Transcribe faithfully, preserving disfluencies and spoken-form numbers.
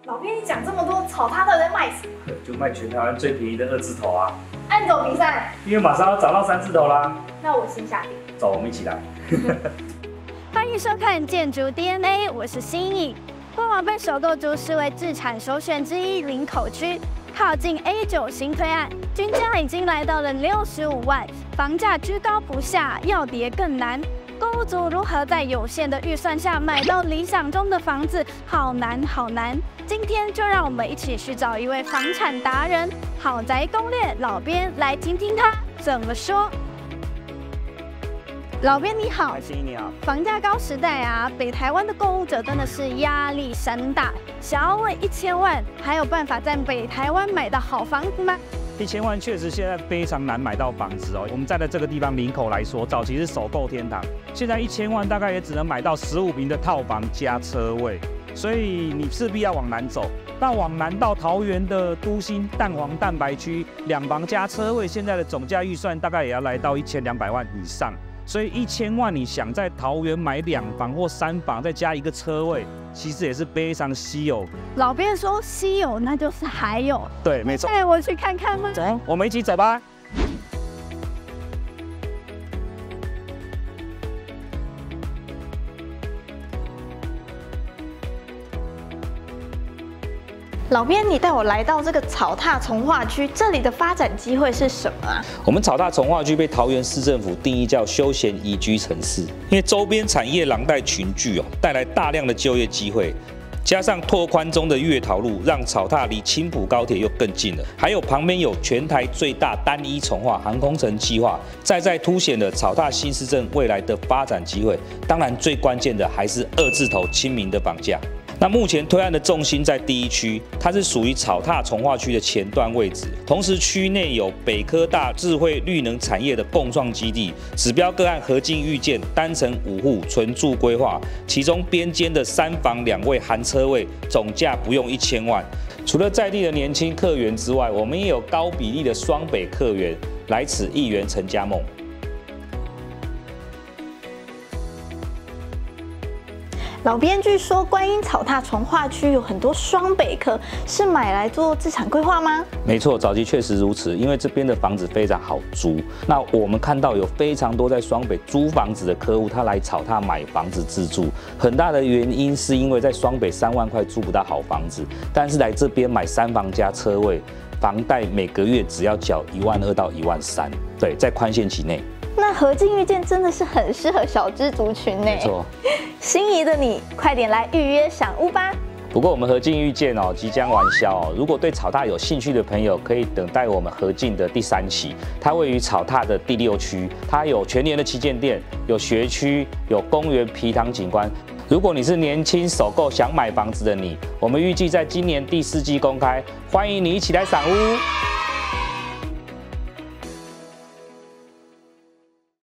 老编，你讲这么多，草踏到底在卖什么？ 就卖全台湾最便宜的二字头啊！ 按走比赛， 因为马上要涨到三字头啦。 那我先下定。 走，我们一起来。 欢迎收看《建筑 D N A》，我是新颖。官网被首购族视为置产首选之一，林口区靠近 A 九新推案，均价已经来到了六十五万，房价居高不下，要跌更难。购屋族如何在有限的预算下买到理想中的房子，好难好难。今天就让我们一起去找一位房产达人，豪宅攻略老编来听听他怎么说。老编你好， 新颖你好。 房价高时代啊，北台湾的购物者真的是压力山大。想要问一千万，还有办法在北台湾买到好房子吗？ 一千万确实现在非常难买到房子哦。我们在的这个地方林口来说，早期是首购天堂，现在一千万大概也只能买到十五坪的套房加车位，所以你势必要往南走。那往南到桃园的都心蛋黄蛋白区，两房加车位，现在的总价预算大概也要来到一千两百万以上。所以一千万，你想在桃园买两房或三房，再加一个车位，其实也是非常稀有。 老编说稀有，那就是还有。 对，没错。 带我去看看吗？ 走，我们一起走吧。 老编，你带我来到这个草踏从化区，这里的发展机会是什么啊？ 我们草踏从化区被桃园市政府定义叫休闲宜居城市，因为周边产业廊带群聚哦，带来大量的就业机会。加上拓宽中的月桃路，让草踏离青埔高铁又更近了。还有旁边有全台最大单一重化航空城计划，再再凸显了草踏新市镇未来的发展机会。当然，最关键的还是二字头亲民的房价。那目前推案的重心在第一区，它是属于草踏从化区的前段位置，同时区内有北科大智慧绿能产业的共创基地，指标个案合进预建单层五户纯住规划，其中边间的三房两卫含车位，总价不用一千万。除了在地的年轻客源之外，我们也有高比例的双北客源，来此一圆成家梦。 老编，据说观音草踏从化区有很多双北客，是买来做资产规划吗？ 没错，早期确实如此，因为这边的房子非常好租。那我们看到有非常多在双北租房子的客户，他来草踏买房子自住，很大的原因是因为在双北三万块租不到好房子，但是来这边买三房加车位，房贷每个月只要缴一万二到一万三，对，在宽限期内。 那合进预建真的是很适合小资族群呢。 没错， 心仪的你，快点来预约赏屋吧。 不过我们合进预建哦即将完销哦，如果对草踏有兴趣的朋友，可以等待我们合进的第三期。它位于草踏的第六区，它有全年的旗舰店，有学区，有公园皮塘景观。如果你是年轻首购想买房子的你，我们预计在今年第四季公开，欢迎你一起来赏屋。